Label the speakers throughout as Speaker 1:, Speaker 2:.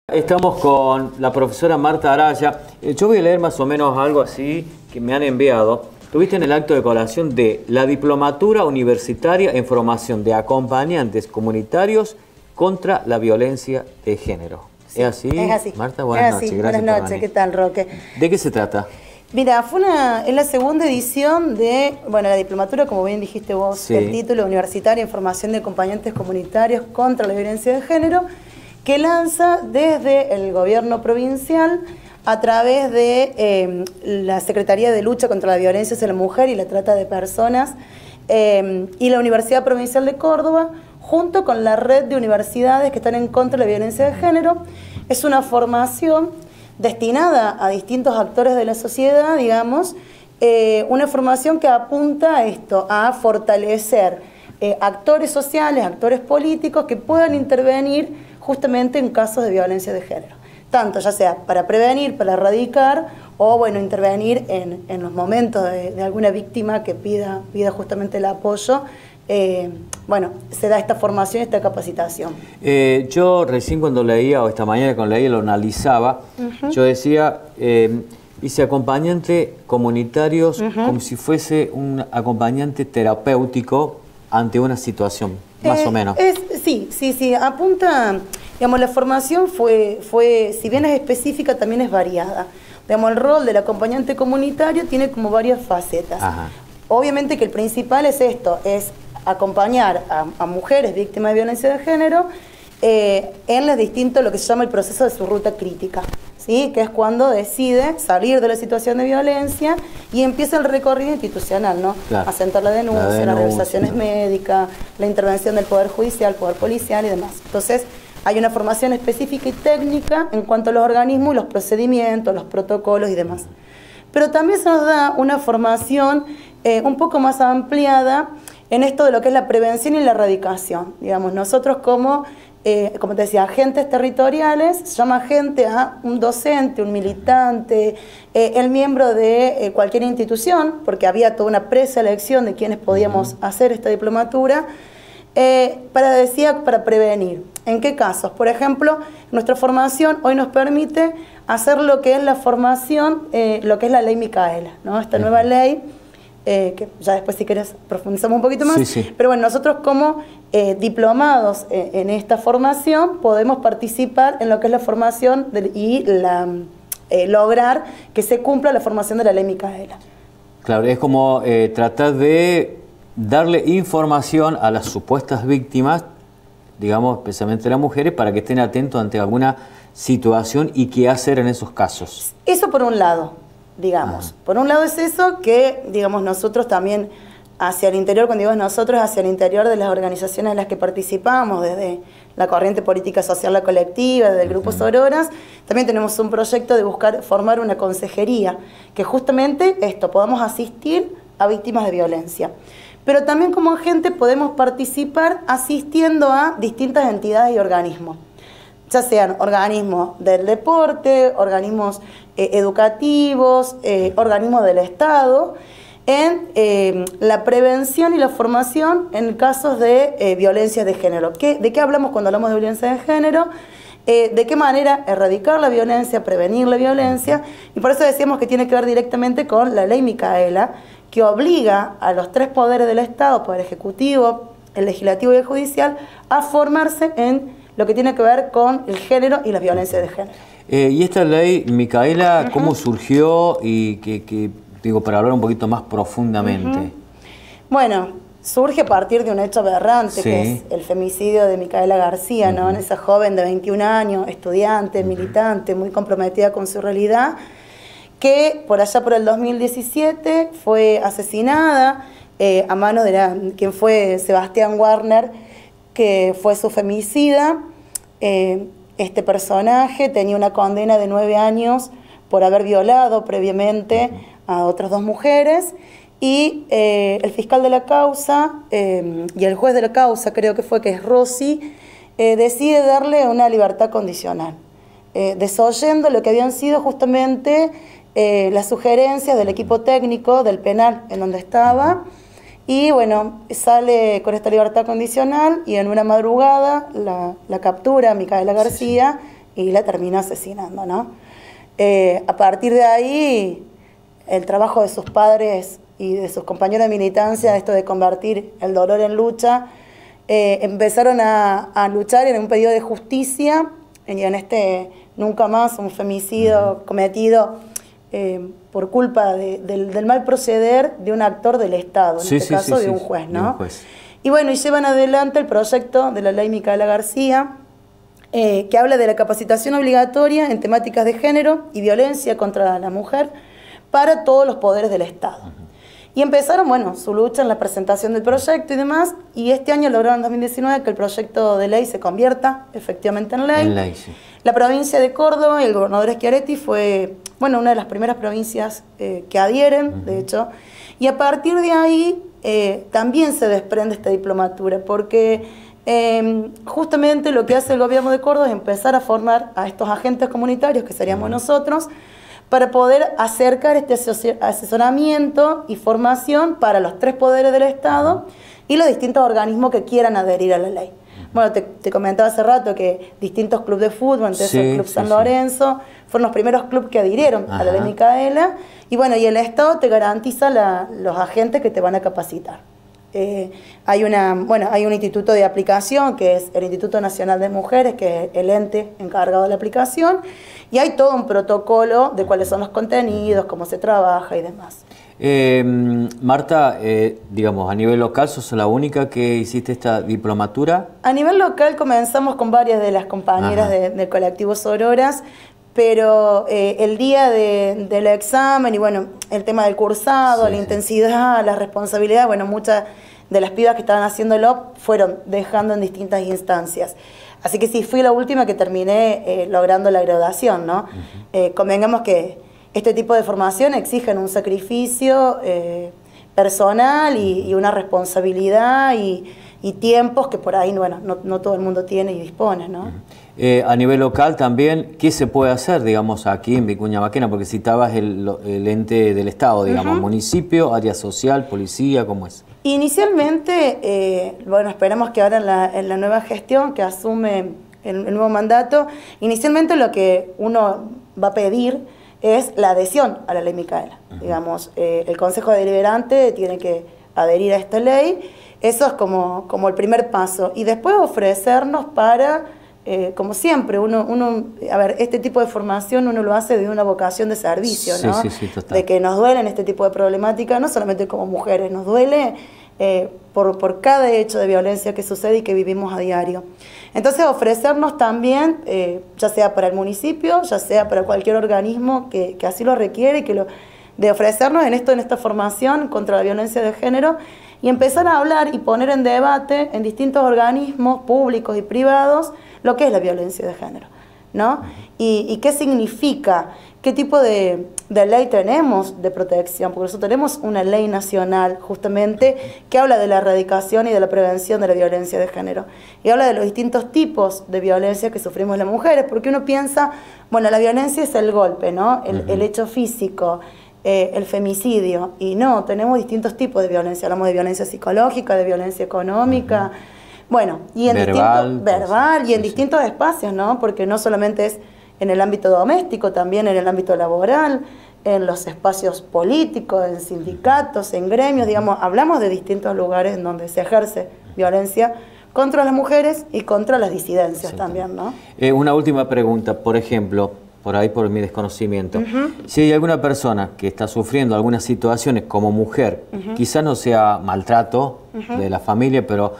Speaker 1: Estamos con la profesora Marta Araya. Yo voy a leer más o menos algo así que me han enviado. Tuviste en el acto de colación de la Diplomatura Universitaria en Formación de Acompañantes Comunitarios contra la Violencia de Género.
Speaker 2: Sí,
Speaker 1: ¿Es así?
Speaker 2: Es así.
Speaker 1: Marta, buenas noches. Gracias
Speaker 2: buenas noches, ¿qué tal, Roque?
Speaker 1: ¿De qué se trata?
Speaker 2: Mira, es la segunda edición de, la diplomatura, como bien dijiste vos,
Speaker 1: Sí.
Speaker 2: el título Universitario en Formación de Acompañantes Comunitarios contra la Violencia de Género, que lanza desde el gobierno provincial a través de la Secretaría de Lucha contra la Violencia hacia la Mujer y la Trata de Personas y la Universidad Provincial de Córdoba, junto con la red de universidades que están en contra de la violencia de género. Es una formación destinada a distintos actores de la sociedad, digamos, una formación que apunta a esto, a fortalecer actores sociales, actores políticos que puedan intervenir justamente en casos de violencia de género, tanto ya sea para prevenir, para erradicar o intervenir en los momentos de alguna víctima que pida justamente el apoyo. Se da esta formación, esta capacitación.
Speaker 1: Yo recién cuando leía, o esta mañana cuando leía lo analizaba, yo decía, dice acompañante comunitarios como si fuese un acompañante terapéutico ante una situación, más o menos.
Speaker 2: Sí, apunta, la formación fue, si bien es específica, también es variada. El rol del acompañante comunitario tiene como varias facetas.
Speaker 1: Ajá.
Speaker 2: Obviamente que el principal es esto, es acompañar a mujeres víctimas de violencia de género en los distintos, lo que se llama el proceso de su ruta crítica, ¿sí? Que es cuando decide salir de la situación de violencia y empieza el recorrido institucional, ¿no? Claro. Asentar la denuncia, las revisaciones médicas, la intervención del Poder Judicial, Poder Policial y demás. Entonces, hay una formación específica y técnica en cuanto a los organismos, los procedimientos, los protocolos y demás. Pero también se nos da una formación un poco más ampliada en esto de lo que es la prevención y la erradicación. Digamos, nosotros como te decía, agentes territoriales, se llama agente a un docente, un militante, el miembro de cualquier institución, porque había toda una preselección de quienes podíamos hacer esta diplomatura, para prevenir. ¿En qué casos? Por ejemplo, nuestra formación hoy nos permite hacer lo que es la formación, lo que es la ley Micaela, ¿no? Esta nueva ley, que ya después si querés profundizamos un poquito más,
Speaker 1: sí.
Speaker 2: Pero nosotros como diplomados en esta formación podemos participar en lo que es la formación lograr que se cumpla la formación de la ley Micaela.
Speaker 1: Claro, es como tratar de darle información a las supuestas víctimas, digamos, especialmente las mujeres, para que estén atentos ante alguna situación y qué hacer en esos casos.
Speaker 2: Eso por un lado, digamos. Por un lado es eso que, digamos, nosotros también hacia el interior, cuando digo nosotros, hacia el interior de las organizaciones en las que participamos, desde la corriente política social, la colectiva, desde el Grupo Sororas, también tenemos un proyecto de buscar formar una consejería, que justamente podamos asistir a víctimas de violencia. Pero también como agente podemos participar asistiendo a distintas entidades y organismos, ya sean organismos del deporte, organismos educativos, organismos del Estado, en la prevención y la formación en casos de violencia de género. ¿De qué hablamos cuando hablamos de violencia de género? De qué manera erradicar la violencia, prevenir la violencia, y por eso decíamos que tiene que ver directamente con la ley Micaela, que obliga a los tres poderes del Estado, Poder Ejecutivo, el Legislativo y el Judicial, a formarse en lo que tiene que ver con el género y la violencia de género.
Speaker 1: Y esta ley, Micaela, ¿cómo surgió? Y digo, para hablar un poquito más profundamente.
Speaker 2: Surge a partir de un hecho aberrante, que es el femicidio de Micaela García, ¿no? Esa joven de 21 años, estudiante, militante, muy comprometida con su realidad, que por allá por el 2017 fue asesinada a manos de quien fue Sebastián Warner, que fue su femicida. Este personaje tenía una condena de 9 años por haber violado previamente a otras 2 mujeres, y el fiscal de la causa y el juez de la causa, creo que es Rossi, decide darle una libertad condicional, desoyendo lo que habían sido justamente las sugerencias del equipo técnico del penal en donde estaba, Y bueno, sale con esta libertad condicional y en una madrugada la captura Micaela García y la termina asesinando, ¿no? A partir de ahí, el trabajo de sus padres y de sus compañeros de militancia, esto de convertir el dolor en lucha, empezaron a luchar en un pedido de justicia y en este nunca más un femicidio cometido por culpa del mal proceder de un actor del Estado, en este caso de un juez, ¿no? De un juez. Y bueno, y llevan adelante el proyecto de la ley Micaela García, que habla de la capacitación obligatoria en temáticas de género y violencia contra la mujer para todos los poderes del Estado. Y empezaron, bueno, su lucha en la presentación del proyecto y demás, y este año lograron en 2019 que el proyecto de ley se convierta efectivamente en ley. En ley, sí. La provincia de Córdoba y el gobernador Schiaretti fue, bueno, una de las primeras provincias que adhieren, de hecho, y a partir de ahí también se desprende esta diplomatura, porque justamente lo que hace el gobierno de Córdoba es empezar a formar a estos agentes comunitarios, que seríamos nosotros, para poder acercar este asesoramiento y formación para los 3 poderes del Estado y los distintos organismos que quieran adherir a la ley. Bueno, te comentaba hace rato que distintos clubes de fútbol, entonces el Club San Lorenzo, fueron los primeros clubes que adhirieron a la ley Micaela, y bueno, y el Estado te garantiza los agentes que te van a capacitar. Hay un instituto de aplicación, que es el Instituto Nacional de Mujeres, que es el ente encargado de la aplicación, y hay todo un protocolo de cuáles son los contenidos, cómo se trabaja y demás.
Speaker 1: Marta, digamos, a nivel local, ¿sos la única que hiciste esta diplomatura?
Speaker 2: A nivel local comenzamos con varias de las compañeras del colectivo Sororas, pero el día del examen y bueno, el tema del cursado, la intensidad, la responsabilidad, bueno, muchas de las pibas que estaban haciéndolo fueron dejando en distintas instancias. Así que sí, fui la última que terminé logrando la graduación, ¿no? Convengamos que este tipo de formación exigen un sacrificio personal y una responsabilidad y tiempos que por ahí, bueno, no todo el mundo tiene y dispone, ¿no?
Speaker 1: A nivel local también, ¿qué se puede hacer, digamos, aquí en Vicuña Maquena? Porque citabas el ente del Estado, digamos, municipio, área social, policía, ¿cómo es?
Speaker 2: Inicialmente, bueno, esperamos que ahora en la nueva gestión que asume el nuevo mandato, inicialmente lo que uno va a pedir es la adhesión a la ley Micaela. Digamos, el Consejo Deliberante tiene que adherir a esta ley, eso es como el primer paso, y después ofrecernos para... como siempre, a ver, este tipo de formación uno lo hace de una vocación de servicio, ¿no? Sí, total. De que nos duelen este tipo de problemática, no solamente como mujeres, nos duele por cada hecho de violencia que sucede y que vivimos a diario. Entonces, ofrecernos también, ya sea para el municipio, ya sea para cualquier organismo que así lo requiere, de ofrecernos en esta formación contra la violencia de género y empezar a hablar y poner en debate en distintos organismos públicos y privados lo que es la violencia de género, ¿no? Y qué significa, qué tipo de ley tenemos de protección, porque nosotros tenemos una ley nacional justamente que habla de la erradicación y de la prevención de la violencia de género, y habla de los distintos tipos de violencia que sufrimos las mujeres, porque uno piensa, bueno, la violencia es el golpe, ¿no? El hecho físico, el femicidio, y no, tenemos distintos tipos de violencia, hablamos de violencia psicológica, de violencia económica, bueno, y en verbal y en distintos espacios, ¿no? Porque no solamente es en el ámbito doméstico, también en el ámbito laboral, en los espacios políticos, en sindicatos, en gremios, digamos, hablamos de distintos lugares en donde se ejerce violencia contra las mujeres y contra las disidencias también, ¿no?
Speaker 1: Una última pregunta, por ejemplo, por ahí por mi desconocimiento. Si hay alguna persona que está sufriendo algunas situaciones como mujer, quizás no sea maltrato de la familia, pero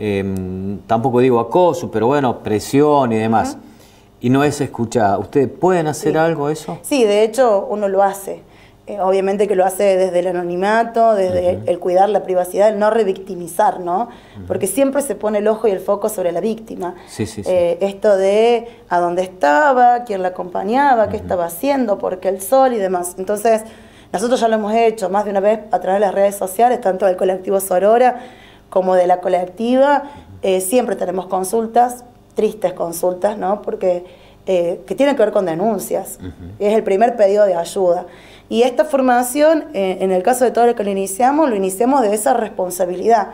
Speaker 1: tampoco digo acoso, pero bueno, presión y demás, y no es escuchada, ¿ustedes pueden hacer algo eso?
Speaker 2: Sí, de hecho uno lo hace. Obviamente que lo hace desde el anonimato, desde el cuidar la privacidad, el no revictimizar, ¿no? Porque siempre se pone el ojo y el foco sobre la víctima. Esto de a dónde estaba, quién la acompañaba, qué estaba haciendo, por qué el sol y demás. Entonces, nosotros ya lo hemos hecho más de una vez a través de las redes sociales, tanto del colectivo Sorora como de la colectiva. Siempre tenemos consultas, tristes consultas, ¿no? Porque que tienen que ver con denuncias. Es el primer pedido de ayuda. Y esta formación, en el caso de todo lo que lo iniciamos de esa responsabilidad.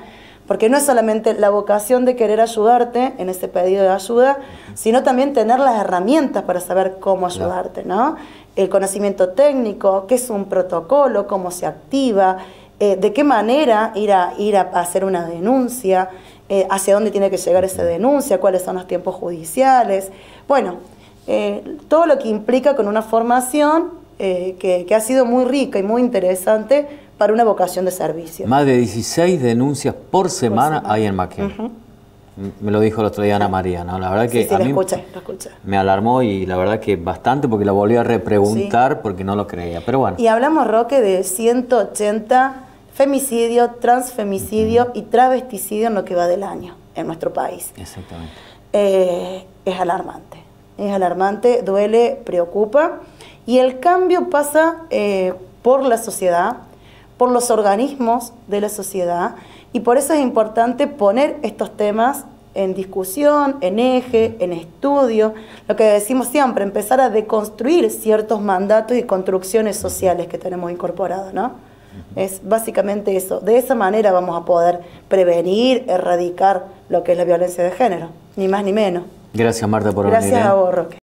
Speaker 2: Porque no es solamente la vocación de querer ayudarte en ese pedido de ayuda, sino también tener las herramientas para saber cómo ayudarte, ¿no? El conocimiento técnico, qué es un protocolo, cómo se activa, de qué manera ir a hacer una denuncia, hacia dónde tiene que llegar esa denuncia, cuáles son los tiempos judiciales. Bueno, todo lo que implica con una formación que ha sido muy rica y muy interesante para una vocación de servicio.
Speaker 1: Más de 16 denuncias por semana hay en Maquena. Me lo dijo el otro día Ana María, ¿no? La verdad que
Speaker 2: sí,
Speaker 1: a mí
Speaker 2: lo escuché.
Speaker 1: me alarmó y la verdad que bastante porque la volví a repreguntar porque no lo creía. Pero bueno.
Speaker 2: Y hablamos, Roque, de 180 femicidio, transfemicidio y travesticidio en lo que va del año en nuestro país.
Speaker 1: Exactamente.
Speaker 2: Es alarmante, duele, preocupa. Y el cambio pasa por la sociedad, por los organismos de la sociedad, y por eso es importante poner estos temas en discusión, en eje, en estudio, lo que decimos siempre, empezar a deconstruir ciertos mandatos y construcciones sociales que tenemos incorporadas, ¿no? Es básicamente eso. De esa manera vamos a poder prevenir, erradicar lo que es la violencia de género, ni más ni menos.
Speaker 1: Gracias, Marta, por venir.
Speaker 2: Gracias a vos, Roque.